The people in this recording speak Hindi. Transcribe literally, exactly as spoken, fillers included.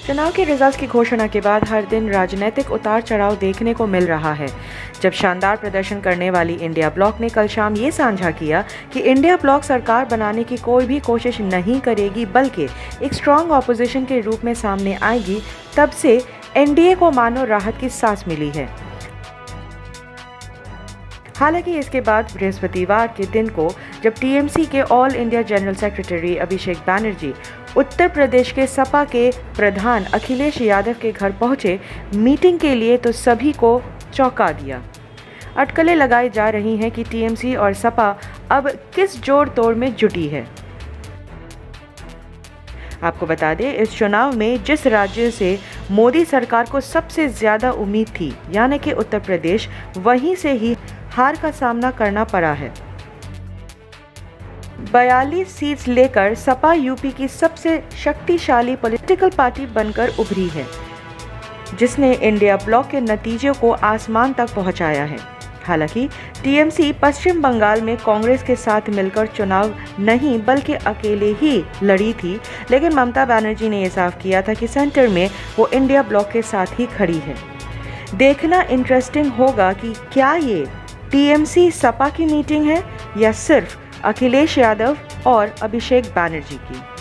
चुनाव के रिजल्ट्स की घोषणा के बाद हर दिन राजनीतिक उतार चढ़ाव देखने को मिल रहा है। जब शानदार प्रदर्शन करने वाली इंडिया ब्लॉक ने कल शाम ये साझा किया कि इंडिया ब्लॉक सरकार बनाने की कोई भी कोशिश नहीं करेगी, बल्कि एक स्ट्रॉन्ग ऑपोजिशन के रूप में सामने आएगी, तब से एनडीए को मानो राहत की सांस मिली है। हालांकि इसके बाद बृहस्पतिवार के दिन को जब टीएमसी के all India general secretary Abhishek Banerjee Uttar Pradesh के सपा के प्रधान अखिलेश यादव के घर पहुंचे मीटिंग के लिए, तो सभी को चौंका दिया। अटकलें लगाई जा रही हैं कि टीएमसी और सपा अब किस जोड़ तोड़ में जुटी है। आपको बता दें, इस चुनाव में जिस राज्य से मोदी सरकार को सबसे ज्यादा उम्मीद थी, यानी कि उत्तर प्रदेश, वहीं से ही हार का सामना करना पड़ा है। बयालीस सीट्स लेकर सपा यूपी की सबसे शक्तिशाली पॉलिटिकल पार्टी बनकर उभरी है, जिसने इंडिया ब्लॉक के नतीजों को आसमान तक पहुंचाया है। हालांकि टीएमसी पश्चिम बंगाल में कांग्रेस के साथ मिलकर चुनाव नहीं बल्कि अकेले ही लड़ी थी, लेकिन ममता बनर्जी ने यह साफ किया था कि सेंटर में वो इंडिया ब्लॉक के साथ ही खड़ी है। देखना इंटरेस्टिंग होगा कि क्या ये टीएमसी सपा की मीटिंग है या सिर्फ अखिलेश यादव और अभिषेक बैनर्जी की।